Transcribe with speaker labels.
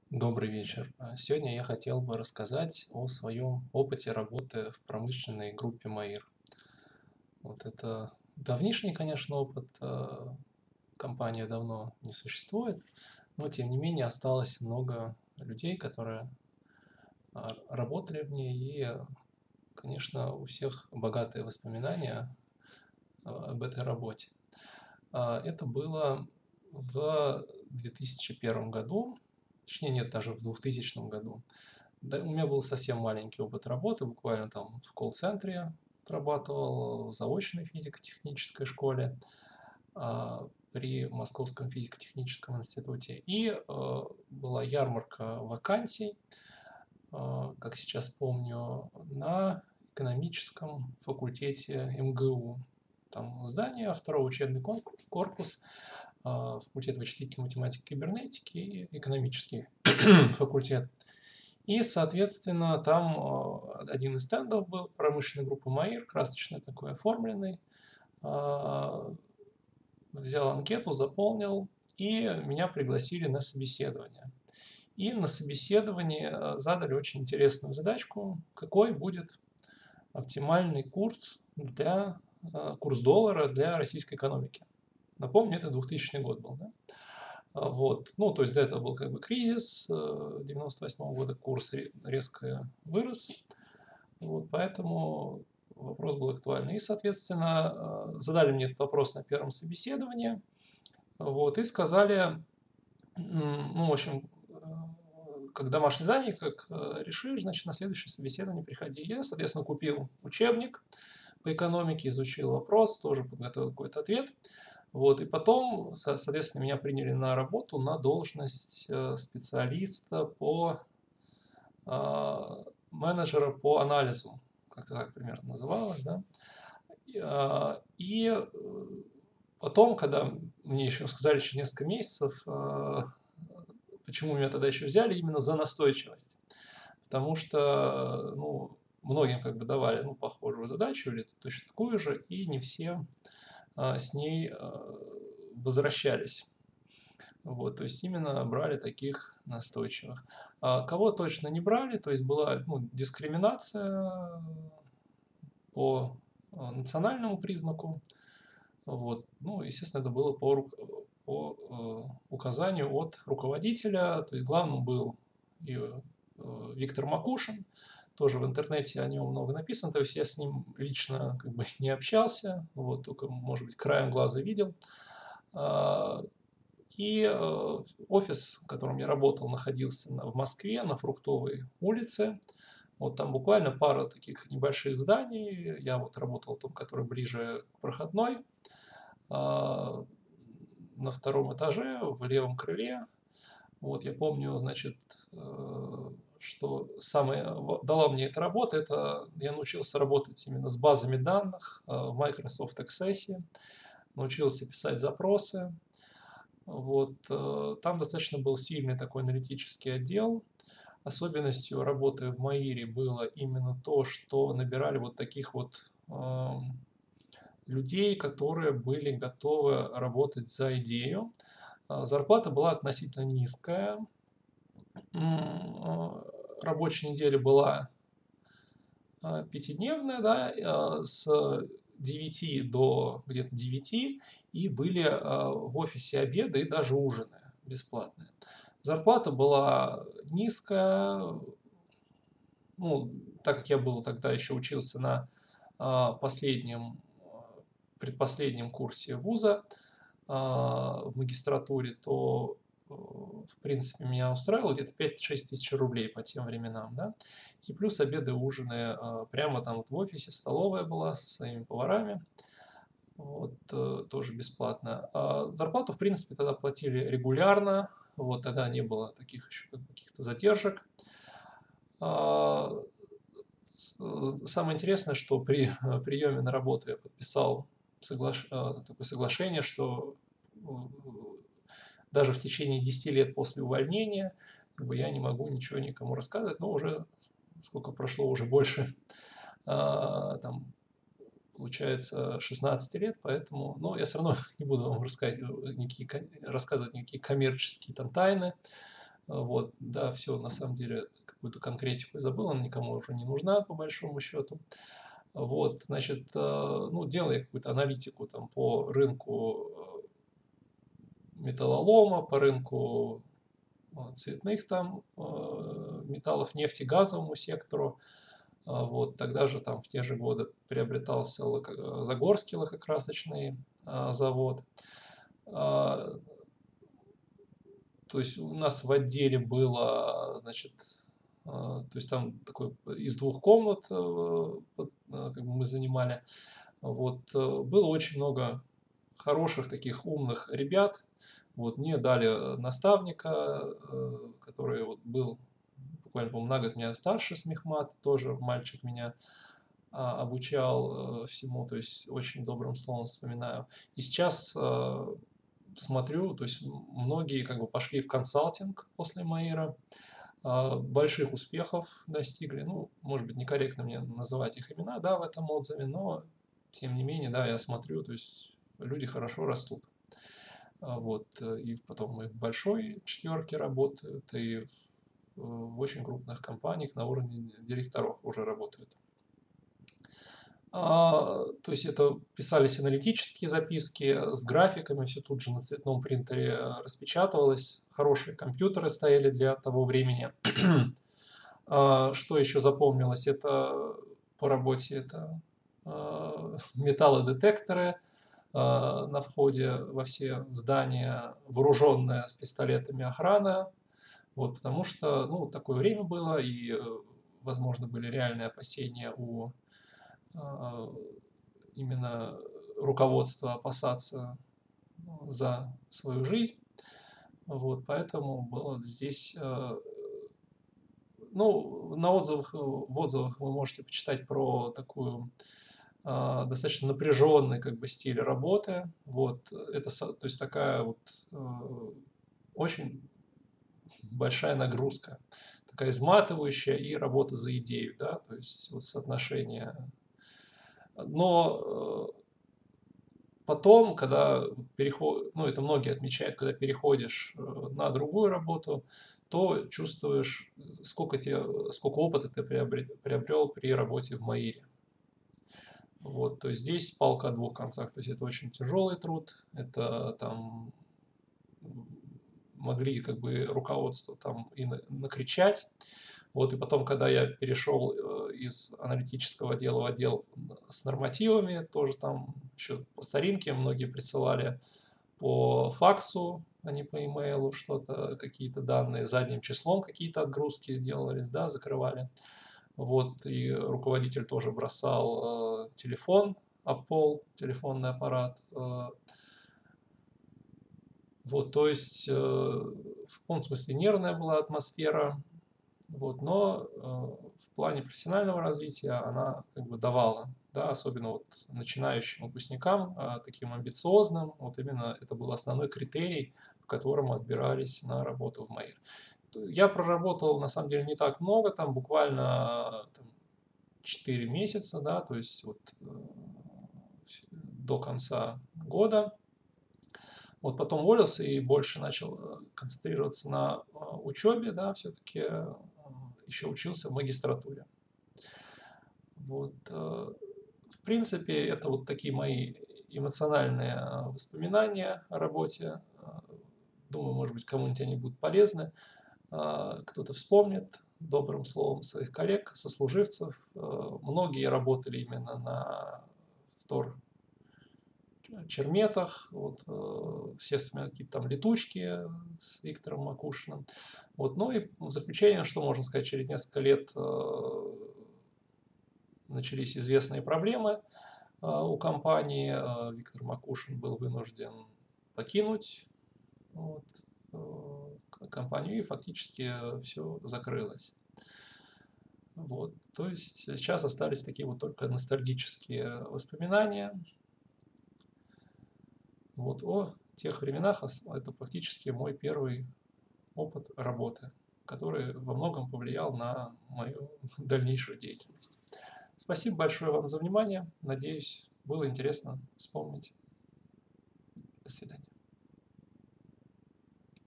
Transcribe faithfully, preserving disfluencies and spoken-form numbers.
Speaker 1: Добрый вечер. А, Сегодня я хотел бы рассказать о своем опыте работы в промышленной группе МАИР. Вот это давнишний, конечно, опыт. а, Компания давно не существует, но тем не менее осталось много людей, которые а, работали в ней, и, а, конечно, у всех богатые воспоминания а, об этой работе. А, Это было в две тысячи первом году, точнее нет, даже в двухтысячном году. Да, у меня был совсем маленький опыт работы, буквально там в колл-центре отрабатывал, в заочной физико-технической школе а, при Московском физико-техническом институте. И э, была ярмарка вакансий, э, как сейчас помню, на экономическом факультете МГУ. Там здание, второй учебный корпус, э, факультет вычислительной математики и кибернетики и экономический факультет. И, соответственно, там э, один из стендов был промышленной группы МАИР, красочный такой оформленный. А, Взял анкету, заполнил, и меня пригласили на собеседование. И на собеседовании э, задали очень интересную задачку, какой будет оптимальный курс для э, курс доллара для российской экономики. Напомню, это двухтысячный год был, да? А, Вот. Ну, то есть до этого был как бы кризис, э, девяносто восьмого года курс резко вырос, вот, поэтому вопрос был актуальный. И, соответственно, э, задали мне этот вопрос на первом собеседовании, вот, и сказали, ну, в общем, э, как домашнее задание, как э, решишь, значит, на следующее собеседование приходи. Я, соответственно, купил учебник по экономике, изучил вопрос, тоже подготовил какой-то ответ. Вот, и потом, соответственно, меня приняли на работу на должность э, специалиста по а, менеджера по анализу, как-то так примерно называлось, да. И, а, и э, потом, когда мне еще сказали через несколько месяцев, а, почему меня тогда еще взяли, именно за настойчивость. Потому что, ну, многим как бы давали, ну, похожую задачу или точно такую же, и не все а, с ней а, возвращались. Вот, то есть именно брали таких настойчивых. А кого точно не брали, то есть была, ну, дискриминация по а, национальному признаку. Вот. Ну, естественно, это было по, по э, указанию от руководителя. То есть главным был и, э, Виктор Макушин. Тоже в интернете о нем много написано. То есть я с ним лично как бы не общался, вот, только, может быть, краем глаза видел. А, И э, офис, в котором я работал, находился на, в Москве, на Фруктовой улице. Вот там буквально пара таких небольших зданий. Я вот работал в том, который ближе к проходной. А, на втором этаже, в левом крыле. Вот я помню, значит, э, что самое дала мне эта работа, это я научился работать именно с базами данных э, в Microsoft Access, научился писать запросы. Вот, э, там достаточно был сильный такой аналитический отдел. Особенностью работы в МАИРе было именно то, что набирали вот таких вот эм, людей, которые были готовы работать за идею. А, Зарплата была относительно низкая. М, а, Рабочая неделя была а, пятидневная, да, а, с девяти до где-то девяти, и были а, в офисе обеды и даже ужины бесплатные. Зарплата была низкая, ну, так как я был тогда еще учился на а, последнем, а, предпоследнем курсе вуза а, в магистратуре, то, э, в принципе, меня устраивало где-то пять-шесть тысяч рублей по тем временам, да. И плюс обеды, ужины а, прямо там вот в офисе, столовая была со своими поварами, вот, э, тоже бесплатно. А зарплату, в принципе, тогда платили регулярно, вот тогда не было таких еще каких-то задержек. А, Э, Самое интересное, что при э, приеме на работу я подписал соглаш... э, такое соглашение, что э, даже в течение десяти лет после увольнения как бы, я не могу ничего никому рассказывать, но уже сколько прошло, уже больше, а, там, получается, шестнадцать лет, поэтому, но я все равно не буду вам рассказывать никакие, рассказывать никакие коммерческие там тайны. Вот, да, все, на самом деле, какую-то конкретику я забыл, она никому уже не нужна, по большому счету. Вот, значит, э, ну, делая какую-то аналитику там по рынку э, металлолома, по рынку э, цветных там э, металлов, нефтегазовому сектору. А, Вот, тогда же там в те же годы приобретался лако- Загорский лакокрасочный а, завод. А, То есть у нас в отделе было, значит, а, то есть там такой из двух комнат э, под- а, как бы мы занимали. Вот, э, было очень много хороших таких умных ребят. Вот, мне дали э, наставника, э, который вот был буквально, по-моему, на год меня старше с мехмат, тоже мальчик меня а, обучал э, всему, то есть очень добрым словом вспоминаю. И сейчас э, смотрю, то есть многие как бы пошли в консалтинг после Маира, а, больших успехов достигли. Ну, может быть, некорректно мне называть их имена, да, в этом отзыве, но тем не менее, да, я смотрю, то есть люди хорошо растут. А, Вот, э, и потом и в большой четверке работают, и в, в очень крупных компаниях на уровне директоров уже работают. А, то есть это писались аналитические записки с графиками, все тут же на цветном принтере э, распечатывалось. Хорошие компьютеры стояли для того времени. А, Что еще запомнилось? Это по работе это а, металлодетекторы а, на входе во все здания, вооруженная с пистолетами охрана. Вот, потому что, ну, такое время было, и, э, возможно, были реальные опасения у а, именно руководство опасаться ну, за свою жизнь. Вот, поэтому было здесь, э, ну, на отзывах, э, в отзывах вы можете почитать про такую а, достаточно напряженный как бы стиль работы. Вот, это, со- то есть такая вот э, очень большая нагрузка, такая изматывающая и работа за идею, да, то есть вот соотношение. Но э, Потом, когда переход, ну это многие отмечают, когда переходишь э, на другую работу, то чувствуешь, сколько, тебе, сколько опыта ты приобрел, приобрел при работе в Маире. Вот, то есть здесь палка о двух концах, то есть это очень тяжелый труд, это там могли как бы руководство там и накричать. Вот, и потом, когда я перешел э, из аналитического отдела в отдел с нормативами, тоже там еще по старинке многие присылали по факсу, а не по имейлу что-то, какие-то данные, задним числом какие-то отгрузки делались, да, закрывали. Вот, и руководитель тоже бросал э, телефон об пол, телефонный аппарат. Э, вот, то есть э, в каком смысле нервная была атмосфера, вот, но э, в плане профессионального развития она как бы давала, да, особенно вот начинающим выпускникам, а, таким амбициозным, вот именно это был основной критерий, по которому отбирались на работу в Маир. Я проработал на самом деле не так много, там буквально там, четыре месяца, да, то есть вот э, до конца года. Вот потом уволился и больше начал э, концентрироваться на э, учебе, да, все-таки э, еще учился в магистратуре. Вот, э, в принципе, это вот такие мои эмоциональные э, воспоминания о работе. Э, Думаю, может быть, кому-нибудь они будут полезны. Э, Кто-то вспомнит добрым словом своих коллег, сослуживцев. Э, Многие работали именно на втор Черметах, вот, э, все вспоминают какие-то там летучки с Виктором Макушиным. Вот, ну и в заключение, что можно сказать, через несколько лет э, начались известные проблемы э, у компании. Э, Виктор Макушин был вынужден покинуть вот, э, компанию, и фактически все закрылось. Вот. То есть сейчас остались такие вот только ностальгические воспоминания. Вот о тех временах, это фактически мой первый опыт работы, который во многом повлиял на мою дальнейшую деятельность. Спасибо большое вам за внимание. Надеюсь, было интересно вспомнить. До свидания.